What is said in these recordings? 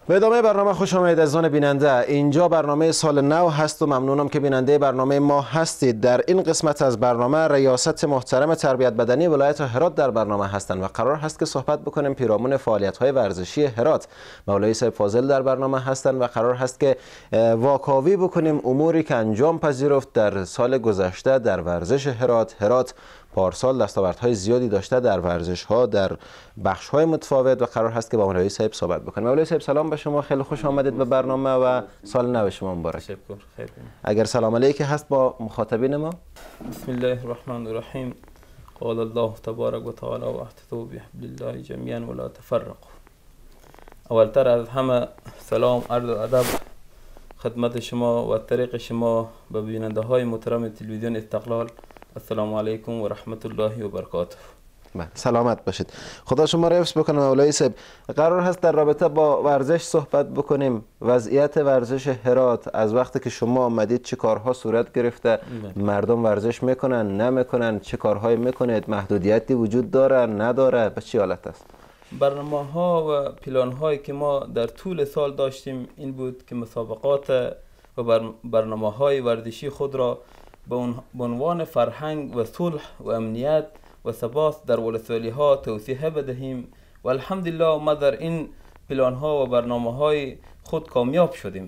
به ادامه برنامه خوش آمدید عزیزان بیننده. اینجا برنامه سال نو هست و ممنونم که بیننده برنامه ما هستید. در این قسمت از برنامه ریاست محترم تربیت بدنی ولایت هرات در برنامه هستند و قرار هست که صحبت بکنیم پیرامون فعالیت‌های ورزشی هرات. مولوی صاحب فاضل در برنامه هستند و قرار هست که واکاوی بکنیم اموری که انجام پذیرفت در سال گذشته در ورزش هرات. هرات پارسال دستاوردهای زیادی داشته در ورزش‌ها در بخش‌های متفاوت و قرار هست که با مولوی صاحب صحبت بکنیم. مولوی صاحب سلام به شما، خیلی خوش آمدید به برنامه و سال نو شما مبارک. تشکر. خیر. اگر سلام علیک هست با مخاطبین ما. بسم الله الرحمن الرحیم. قال الله تبارک و تعالی و اعتصموا بحبل الله جميعا ولا تفرقوا. اولتر از همه سلام عرض و ادب خدمت شما و طریق شما به بیننده های محترم تلویزیون استقلال. السلام علیکم و رحمت الله و برکاته. سلامت باشید. خدا شما را حفظ بکنه. مولوی صاحب قرار هست در رابطه با ورزش صحبت بکنیم. وضعیت ورزش هرات از وقتی که شما آمدید چه کارها صورت گرفته؟ مردم ورزش میکنن نمیکنن؟ چه کارهایی میکنید؟ محدودیتی وجود داره نداره؟ به چه حالت است؟ برنامه ها و پلان هایی که ما در طول سال داشتیم این بود که مسابقات و برنامه های ورزشی خود را به عنوان فرهنگ و صلح و امنیت و ثبات در ولسوالی ها توسعه بدهیم و الحمدلله ما در این پلان ها و برنامه های خود کامیاب شدیم.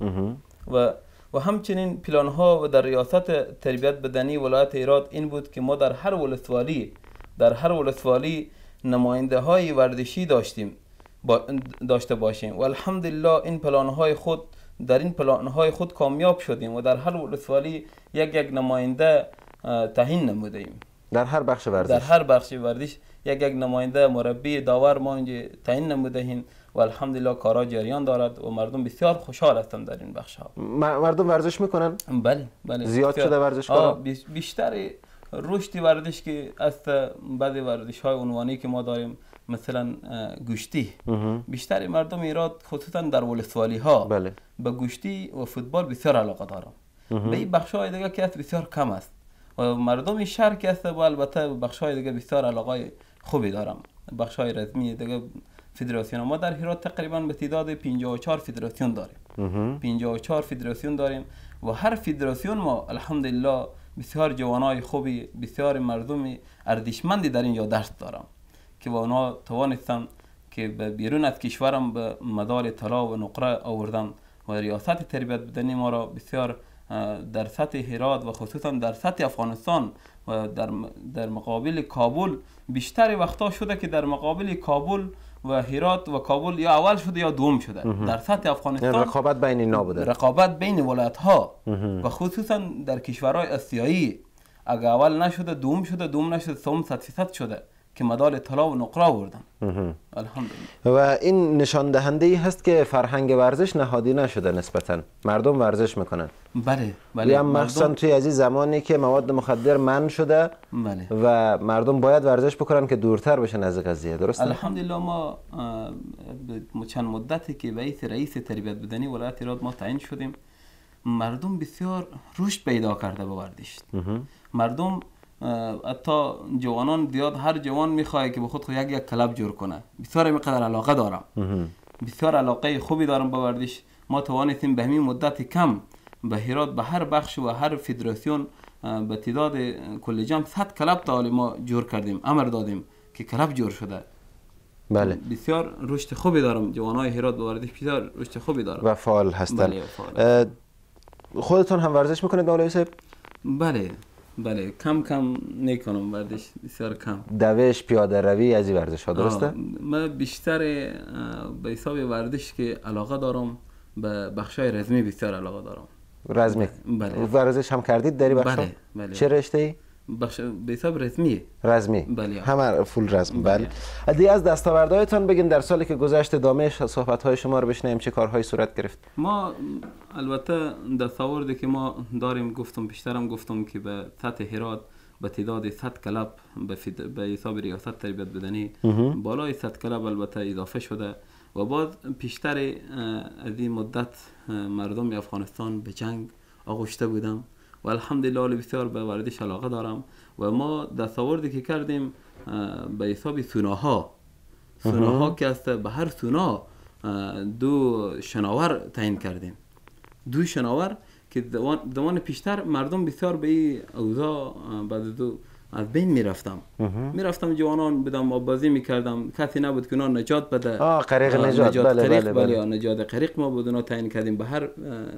و همچنین پلان ها و در ریاست تربیت بدنی ولایت هرات این بود که ما در هر ولسوالی نماینده های ورزشی داشته باشیم و الحمدلله این پلان های خود کامیاب شدیم و در هر ولسوالی یک نماینده تعیین نمودیم. در هر بخش ورزش یک نماینده مربی داور ما اینجا تعیین نمودیم و الحمدلله کارا جریان دارد و مردم بسیار خوشحال هستند در این بخش ها. مردم ورزش میکنن؟ بله. زیاد شده ورزشکارا؟ بیشتر رشد ورزش که است بعضی ورزش های عنوانی که ما داریم مثلا گشتی بیشتر مردم ایران خصوصا در ولسوالی ها به گشتی و فوتبال بسیار علاقه دارم. به این بخش های دیگه که است بسیار کم است و مردم شهر که است با البته بخش های دیگه بسیار علاقه خوبی دارم. بخش های رسمی دیگه فدراسیون ما در هرات تقریبا به تعداد 54 فدراسیون داریم. 54 فدراسیون داریم و هر فدراسیون ما الحمدلله بسیار جوانای خوبی بسیار مردم ارزشمندی در اینجا درس دارم که با اونها توانستم که به بیرون از کشورم به مدال طلا و نقره آوردن و ریاست تربیت بدنی ما را بسیار در سطح هرات و خصوصا در سطح افغانستان و در مقابل کابل بیشتر وقتا شده که در مقابل کابل و هرات و کابل یا اول شده یا دوم شده. در سطح افغانستان رقابت بین اینا بوده، رقابت بین ولایت ها و خصوصا در کشورهای آسیایی اگه اول نشده دوم شده، دوم نشده سوم 100% شده که مدال طلا و نقره آوردن. الحمدلله. و این نشان دهنده ای هست که فرهنگ ورزش نهادی نشده، نسبتا مردم ورزش میکنن. بله. یا مخصوصا توی از این زمانی که مواد مخدر منع شده و مردم باید ورزش بکنن که دورتر بشن از قضیه. درسته؟ الحمدلله ما چند مدتی که رئیس تربیت بدنی ولایت هرات ما تعیین شدیم مردم بسیار رشد پیدا کرده به ورزش. مردم حتی جوانان زیاد هر جوان میخواد که به خود یک کلاب جور کنه. بسیار اینقدر علاقه دارم. بسیار علاقه خوبی دارم به ورزش. ما توانستیم به همین مدت کم به هرات به هر بخش و هر فدراسیون به تعداد کل جمع 100 کلاب تا ما جور کردیم، امر دادیم که کلاب جور شده. بله. بسیار رشد خوبی دارم. جوانای هرات به ورزش بسیار رشد خوبی دارم و فعال هستن. بله فعال. خودتون هم ورزش میکنید مولوی صاحب؟ بله کم نیکنم ورزش، بسیار کم. دوش، پیاده روی از این ورزش ها درسته؟ من بیشتر به حساب ورزش که علاقه دارم به بخشای رزمی بسیار علاقه دارم. رزمی؟ بله. ورزش هم کردید در این بخشا؟ بله. چه رشته ای؟ به حساب رزمی. بله. همه فول رزم. بله. دیگه از دستاوردهایتان بگین در سالی که گذشت، ادامه صحبت های شما رو بشنویم. چه کارهایی صورت گرفت؟ ما البته دستاوردی که ما داریم بیشترم گفتم که به سطح هرات به تعداد 100 کلاب به حساب ریاست تربیت بدنی بالای 100 کلاب البته اضافه شده و بعد پیشتر از این مدت مردم افغانستان به جنگ آغشته بودم و الحمدلله بسیار به ورزش علاقه دارم و ما دستاوردی که کردیم به حساب سوناها که است به هر سونا دو شناور تعیین کردیم. دو شناور که زمان پیشتر مردم بسیار به این اوضاع بعد دو از بین میرفتم جوانان بدم آبازی میکردم، کسی نبود که اونا نجات بده. غریق نجات، بله نجات غریق ما بود، اونا تعیین کردیم به هر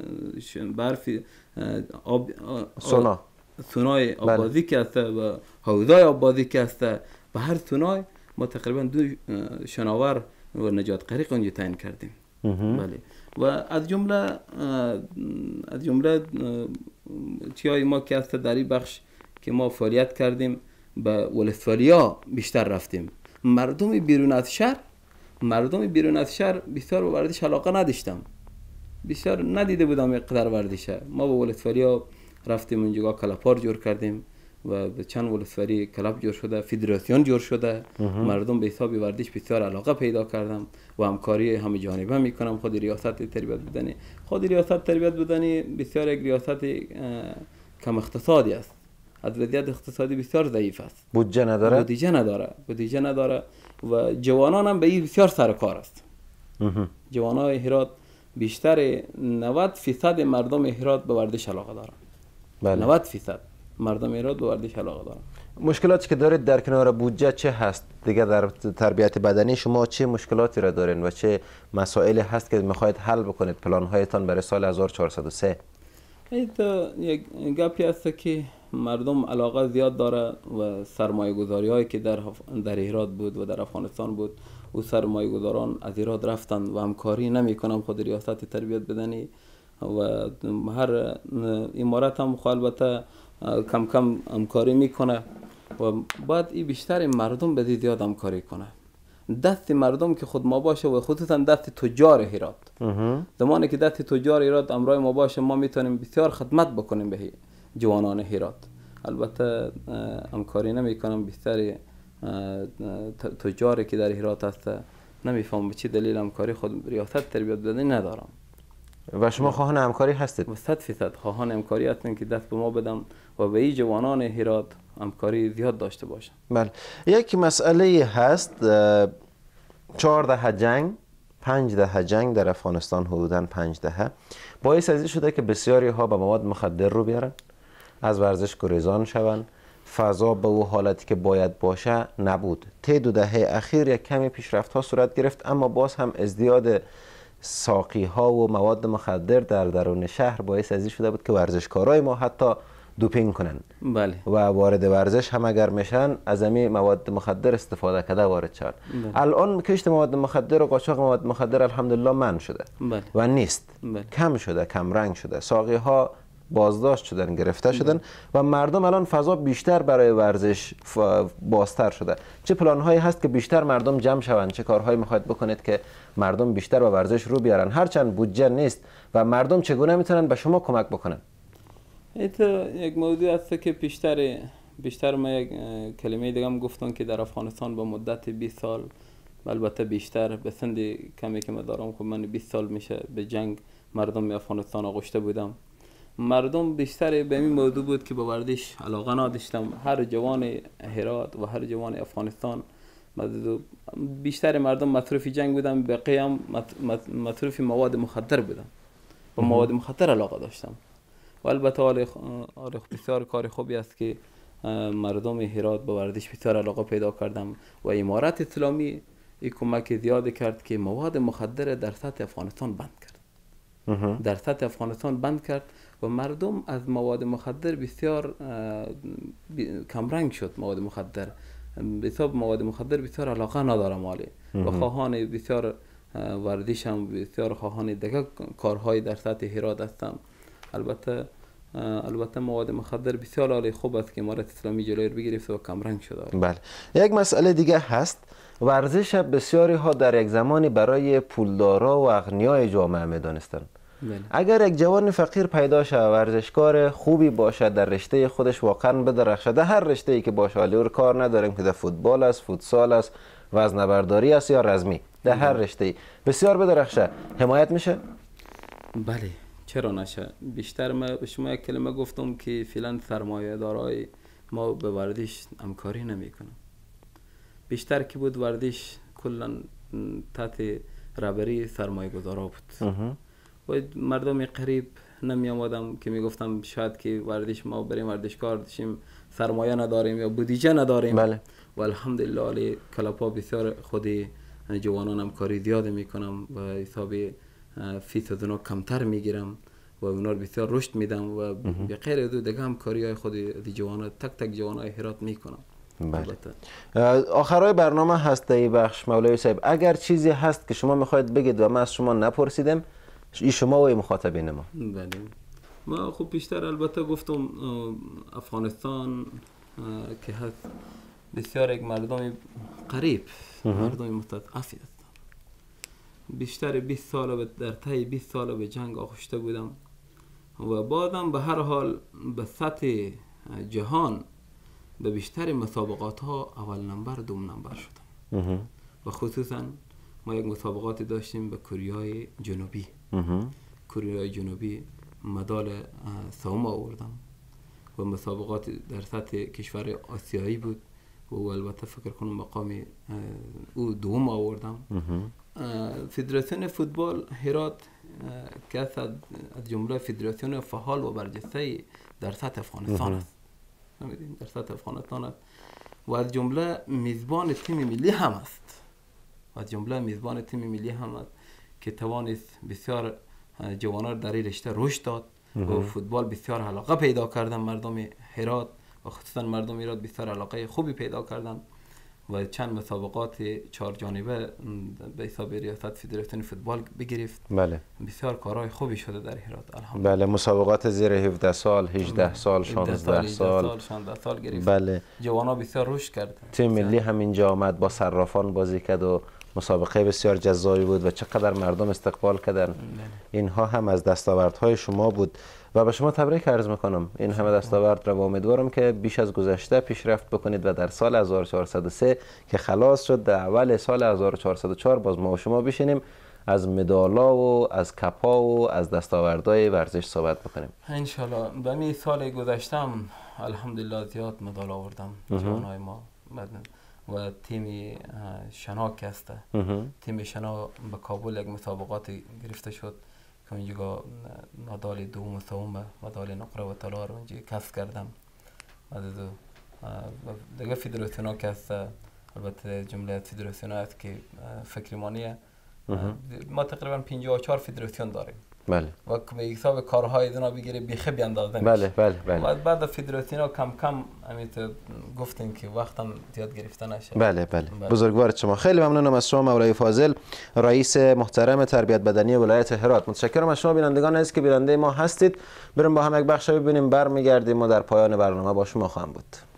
سونای آبازی که هسته و حوضای آبازی که هسته، به هر سونای ما تقریبا دو شناور و نجات غریق اونجا تعیین کردیم. بله و از جمله چیای ما که هسته در این بخش که ما فعالیت کردیم به ولسوالی‌ها بیشتر رفتیم. مردم بیرون از شهر بسیار به ورزش علاقه نداشتم، بسیار ندیده بودم قدر ورزشه. ما به ولسوالی‌ها رفتیم، اونجا کلپار جور کردیم و به چند ولسوالی کلپ جور شده، فدراسیون جور شده. مردم به حساب ورزش بسیار علاقه پیدا کردم و همکاری همه جانبه میکنم. خود ریاست تربیت بدنی بسیار یک ریاست کم اقتصادی است، از وضعیت اقتصادی بسیار ضعیف است، بودجه نداره و جوانان هم به این بسیار سرکار است. جوانای هرات بیشتر 90% مردم هرات به ورزش علاقه دارن. 90% مردم هرات به ورزش علاقه دارن. مشکلاتی که دارید در کنار بودجه چه هست دیگه؟ در تربیت بدنی شما چه مشکلاتی را دارین و چه مسائلی هست که میخواید حل بکنید؟ پلان هایتان برای سال 1403؟ یک گپی هست که مردم علاقه زیاد داره و سرمایه گذاری هایی که در هرات بود و در افغانستان بود، او سرمایه گذاران از هرات رفتن و همکاری نمی کنم. خود ریاست تربیت بدنی و هر امارت هم البته کم کم همکاری میکنه و بعد این بیشتر مردم به زیاد همکاری کنه. دست مردم که خود ما باشه و خصوصا دست تجار هرات، زمانی که دست تجار هرات امرای ما باشه ما میتونیم بسیار خدمت بکنیم به جوانان هرات. البته همکاری نمیکنم، بیشتر تجاری که در هرات هست نمیفهم به چه دلیل همکاری خود ریاست تربیت بدنی ندارم. و شما خواهان همکاری هستید؟ 100% خواهان همکاری هستیم که دست به ما بدم و به این جوانان هرات همکاری زیاد داشته باشم. بله. یک مسئله هست، 14 جنگ 5 دهه جنگ در افغانستان، حدوداً 5 دهه، باعث از این شده که بسیاری ها به مواد مخدر رو بیارن، از ورزش گریزان شوند، فضا به او حالتی که باید باشه نبود. طی 2 دهه اخیر یک کمی پیشرفت ها صورت گرفت، اما باز هم ازدیاد ساقی ها و مواد مخدر در درون شهر باعث از این شده بود که ورزشکارای ما حتی دوپینگ کنن. بله. و وارد ورزش هم اگر میشن از همین مواد مخدر استفاده کرده وارد شد. الان کشت مواد مخدر و قاچاق مواد مخدر الحمدلله منع شده. بله. و نیست. بله. کم شده، کم رنگ شده. ساقی ها بازداشت شدن، گرفته شدن و مردم الان فضا بیشتر برای ورزش بازتر شده. چه پلان هایی هست که بیشتر مردم جمع شوند؟ چه کارهایی میخواید بکنید که مردم بیشتر به ورزش رو بیارن؟ هرچند بودجه نیست و مردم چگونه میتونن به شما کمک بکنن؟ یک موضوع هست که بیشتر ما یک کلمه دیگه هم گفتم که در افغانستان با مدت 20 سال، البته بیشتر به سند کمی که من دارم که من 20 سال میشه به جنگ مردم افغانستان آغشته بودم. مردم بیشتر به این موضوع بود که به ورزش علاقه نداشتم. هر جوان هرات و هر جوان افغانستان بیشتر مردم مصروف جنگ بودن، بقیه هم مصروف مواد مخدر بودن و مواد مخدر علاقه داشتم. و البته بسیار کار خوبی است که مردم هرات به ورزش بسیار علاقه پیدا کردم و امارت اسلامی این کمک زیاد کرد که مواد مخدر در سطح افغانستان بند کرد. در سطح افغانستان بند کرد و مردم از مواد مخدر بسیار کمرنگ شد. مواد مخدر به حساب مواد مخدر بسیار علاقه نداره مالی و خواهان بسیار ورزش هم بسیار خواهان دیگه کارهای در سطح هرات هستم. البته مواد مخدر بسیار عالی خوب است که امارت اسلامی جلوی رو بگیرفت و کمرنگ شده. بله. یک مسئله دیگه هست، ورزش بسیاری ها در یک زمانی برای پولدارا و اغنیای جامعه میدانستن. اگر یک جوان فقیر پیدا شه، ورزشکار خوبی باشه، در رشته خودش واقعا بدرخشه، در هر رشته‌ای که باشه، حالی کار نداریم که در فوتبال است، فوتسال است، وزنه‌برداری است یا رزمی، در هر رشته‌ای بسیار بدرخشه، حمایت میشه؟ بله، چرا نشه؟ بیشتر من به شما یک کلمه گفتم که فعلا سرمایه دارای ما به ورزش همکاری نمیکنن. بیشتر که بود ورزش کلا تحت رهبری سرمایه گذارا بود و مردم قریب نمی آمدم که می گفتم شاید که ورزش ما بریم ورزشکار داشتیم سرمایه نداریم یا بودجه نداریم. بله. و الحمدلله علی کلاپا بسیار خود جوانان همکاری زیاد میکنم و حساب فیس از اونا کمتر میگیرم و اونا رو بسیار رشد میدم و به غیر از دیگه همکاری های خود جوانان تک جوانای هرات میکنم. بله. آخرای برنامه هست در این بخش مولوی صاحب، اگر چیزی هست که شما میخواید بگید و ما از شما نپرسیدم، ای شما و ای مخاطبین ما. بله. ما خب بیشتر البته گفتم افغانستان که هست بسیار یک مردم قریب، مردم مستضعفی هستند. بیشتر 20 سال در طی 20 سال به جنگ آغشته بودم و بعدم به هر حال به سطح جهان به بیشتر مسابقات ها اول نمبر دوم نمبر شدم و خصوصا ما یک مسابقات داشتیم به کره جنوبی. کره جنوبی مدال سوم آوردم و مسابقات در سطح کشور آسیایی بود و البته فکر کنم مقام او دوم آوردم. فدراسیون فوتبال هرات که از جمله فدراسیون فعال و برجسته در سطح افغانستان است. در سطح افغانستان است و از جمله میزبان تیم ملی هم است. که توانست بسیار جوانان در این رشته رشد داد و فوتبال بسیار علاقه پیدا کردن مردم هرات و خصوصا مردم هرات بسیار علاقه خوبی پیدا کردن و چند مسابقات 4 جانبه به حساب ریاست فدراسیون فوتبال بگرفت. بله. بسیار کارهای خوبی شده در هرات الحمدلله. بله. مسابقات زیر 17 سال، 18 سال، 16 سال گرفت. بله. جوانا بسیار رشد کرد. تیم ملی هم اینجا آمد با صرافان بازی کرد و مسابقه بسیار جذابی بود و چقدر مردم استقبال کردن. اینها هم از دستاوردهای شما بود و به شما تبریک عرض میکنم. این همه دستاورد را امیدوارم که بیش از گذشته پیشرفت بکنید و در سال 1403 که خلاص شد در اول سال 1404 باز ما و شما بشینیم از مدالا و از کپا و از دستاوردهای ورزش صحبت بکنیم ان شاء الله. به می سال گذشتم الحمدلله زیاد مدال آوردم جوانای ما و تیم شنا که است. تیم شنا به کابل یک مسابقات گرفته شد که اونجا مدال دوم و سوم مدال نقره و طلا رو اونجا کسب کردم. از دیگه فدراسیون ها که است البته جمله فدراسیون ها است که فکر مانیه ما تقریبا 54 فدراسیون داریم. بله. و به حساب کارهای اینا بگیره بیخی بیاندازه میشه. بله بله بله. و بعد فدراسیون ها کم کم امیت گفتیم که وقتم زیاد گرفته نشه. بله بله. بزرگوار شما. خیلی ممنونم از شما مولوی فاضل، رئیس محترم تربیت بدنی ولایت هرات. متشکرم از شما بینندگان عزیز که بیننده ما هستید. بریم با هم یک بخش ببینیم، برمیگردیم و در پایان برنامه با شما خواهم بود.